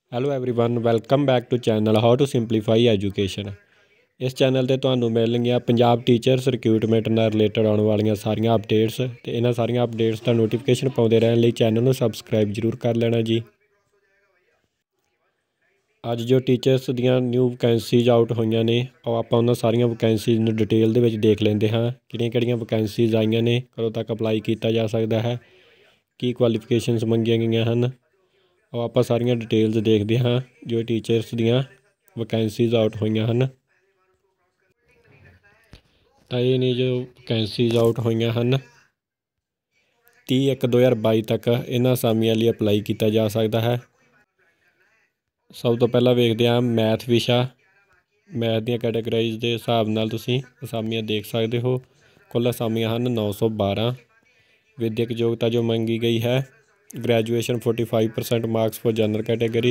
Hello everyone welcome back to channel how to simplify education. ਇਸ channel ਤੇ ਤੁਹਾਨੂੰ ਮਿਲਣਗੀਆਂ ਪੰਜਾਬ ਟੀਚਰਸ ਰਿਕਰੂਟਮੈਂਟ ਨਾਲ ਰਿਲੇਟਡ ਆਉਣ ਵਾਲੀਆਂ ਸਾਰੀਆਂ ਅਪਡੇਟਸ ਤੇ ਇਹਨਾਂ ਸਾਰੀਆਂ ਅਪਡੇਟਸ ਦਾ ਨੋਟੀਫਿਕੇਸ਼ਨ ਪਾਉਂਦੇ ਰਹਿਣ ਲਈ ਚੈਨਲ ਨੂੰ ਸਬਸਕ੍ਰਾਈਬ ਜ਼ਰੂਰ ਕਰ ਲੈਣਾ ਜੀ। ਅੱਜ ਜੋ ਟੀਚਰਸ ਦੀਆਂ ਨਿਊ ਵਕੈਂਸੀਜ਼ ਆਊਟ ਹੋਈਆਂ ਨੇ ਉਹ ਆਪਾਂ ਉਹਨਾਂ ਸਾਰੀਆਂ ਵਕੈਂਸੀਜ਼ ਨੂੰ ਡਿਟੇਲ ਦੇ ਵਿੱਚ ਦੇਖ ਲੈਂਦੇ ਹਾਂ। ਕਿਹੜੀਆਂ ਵਕੈਂਸੀਜ਼ ਆਈਆਂ ਨੇ, ਕਦੋਂ ਤੱਕ ਅਪਲਾਈ ਕੀਤਾ ਜਾ ਸਕਦਾ ਹੈ, ਕੀ ਕੁਆਲੀਫਿਕੇਸ਼ਨਸ ਮੰਗੀਆਂ ਗਈਆਂ ਹਨ, ਉਹ ਆਪਾਂ ਸਾਰੀਆਂ ਡਿਟੇਲਸ ਦੇਖਦੇ ਹਾਂ ਜੋ ਟੀਚਰਸ ਦੀਆਂ ਵਕੈਂਸੀਜ਼ ਆਊਟ ਹੋਈਆਂ ਹਨ। ਤਾਂ ਇਹ ਨੇ ਜੋ ਵਕੈਂਸੀਜ਼ ਆਊਟ ਹੋਈਆਂ ਹਨ 30/1/2022 ਤੱਕ ਇਹਨਾਂ ਅਸਾਮੀਆਂ ਲਈ ਅਪਲਾਈ ਕੀਤਾ ਜਾ ਸਕਦਾ ਹੈ। ਸਭ ਤੋਂ ਪਹਿਲਾਂ ਵੇਖਦੇ ਹਾਂ ਮੈਥ ਵਿਸ਼ਾ। ਮੈਥ ਦੀਆਂ ਕੈਟਾਗਰਾਈਜ਼ ਦੇ ਹਿਸਾਬ ਨਾਲ ਤੁਸੀਂ ਅਸਾਮੀਆਂ ਦੇਖ ਸਕਦੇ ਹੋ। ਕੁੱਲ ਅਸਾਮੀਆਂ ਹਨ 912। ਵਿਦਿਅਕ ਯੋਗਤਾ ਜੋ ਮੰਗੀ ਗਈ ਹੈ graduation 45% marks for general category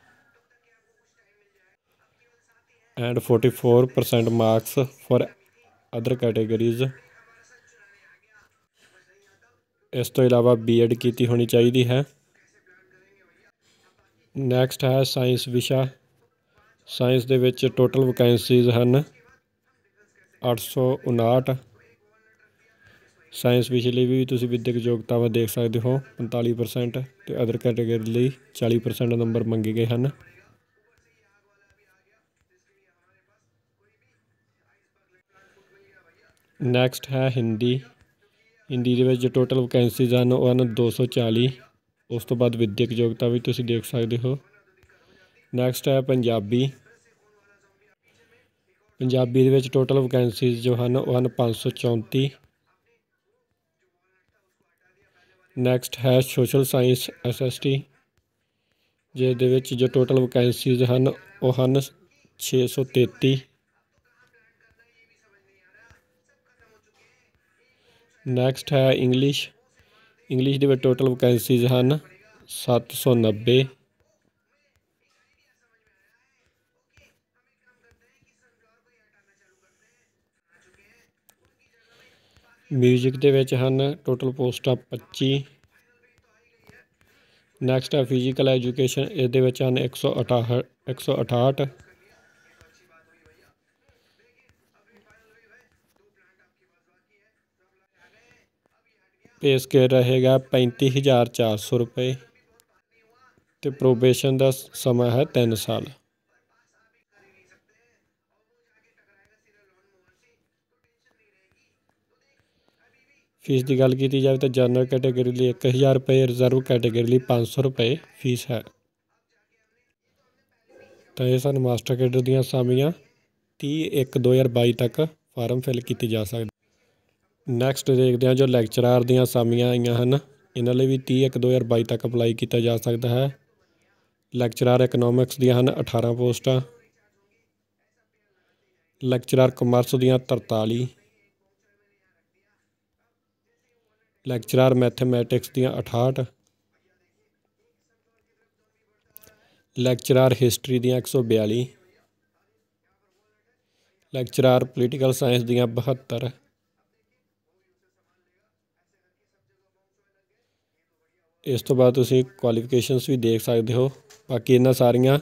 and 44% marks for other categories. इस तो इलावा बीएड की होनी चाहिए है। नैक्सट है साइंस विशा। साइंस दे विच टोटल वकैंसीज हैं 859। साइंस विषय लिए भी तुसी विद्यक योग्यतावां देख सकते हो 45% तो अदर कैटेगरी लिए 40% नंबर मंगे गए हैं। नैक्सट है हिंदी। हिंदी दे विच टोटल वकैंसीज हैं वो हैं 240। उस तो बाद विद्यक योग्यता भी तुसी देख सकते हो। नैक्सट है पंजाबी। पंजाबी दे विच टोटल वकैंसीज जो हैं वो हैं 534। नैक्सट है सोशल साइंस SST जिसदे विच जो टोटल वकैंसीज हैं वो हैं 633। नैक्सट है इंग्लिश। इंग्लिश दे विच टोटल वकैंसीज हैं 790। म्यूजिक दे विच हैं टोटल पोस्टां 25। नैक्सट है फिजिकल एजुकेशन। इस दे विच हैं 168। पे स्केल रहेगा 35,400 रुपये तो प्रोबेशन का समा है 3 साल। फीस की गल की जाए तो जनरल कैटेगरी लिए 1000 रुपये, रिजर्व कैटेगरी लिए 500 रुपये फीस है। तो ये सन मास्टर कैडर दी असामियाँ 30/1/2022 तक फार्म फिल की जा सकती। नैक्सट देखते हैं जो लैक्चरार दी असामियाँ आईयां हैं इन्हां लई भी 30/1/2022 तक अप्लाई किया जा सकता है। लैक्चरार इकनॉमिक्स दी हैं 18 पोस्टां। लैक्चरार कॉमर्स दी 43। लैक्चरार मैथमैटिक्स दी 68। लैक्चरार हिस्टरी दी 142। लैक्चरार पोलीटिकल साइंस दी 72। इस तो बाद तुसी क्वालिफिकेशनस भी देख सकते हो। बाकी इन्हां सारियां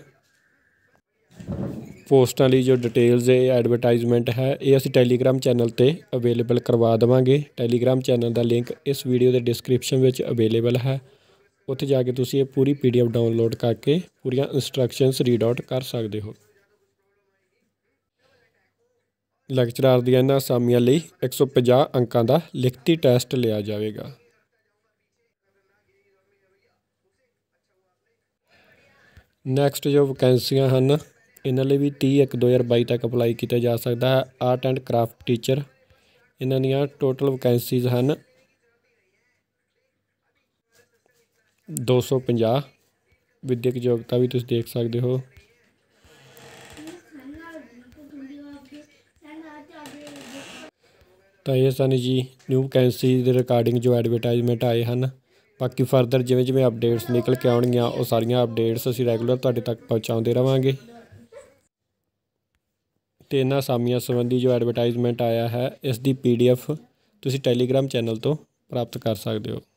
पोस्टां लई जो डिटेल्स एडवरटाइजमेंट है ये असीं टैलीग्राम चैनल ते अवेलेबल करवा देवांगे। टैलीग्राम चैनल का लिंक इस वीडियो के डिस्क्रिप्शन में अवेलेबल है। उत्थे जाके तुसी ये पूरी PDF डाउनलोड करके पूरियां इंस्ट्रक्शनस रीड आउट कर सकते हो। लैक्चरार दी इन्हां असामियां लई 150 अंकां का लिखती टैसट लिया जाएगा। नैक्सट जो वकैंसियाँ हैं इन्हां लई भी 30/1/2022 तक अप्लाई किया जा सकता है। आर्ट एंड क्राफ्ट टीचर इन्हां दियां टोटल वकैंसीज हैं 250। विद्यक योग्यता भी तुम देख सकते हो। तो ये सन जी न्यू वकैंसी के रिकार्डिंग जो एडवरटाइजमेंट आए हैं। बाकी फरदर जिमें जिमें अपडेट्स निकल के आउणगियां वो सारियां अपडेट्स असीं रैगूलर तुहाडे तक पहुँचाते रहांगे। तो इन्हां असामियां संबंधी जो एडवरटाइजमेंट आया है इसकी PDF तुसीं टैलीग्राम चैनल तो प्राप्त कर सकते हो।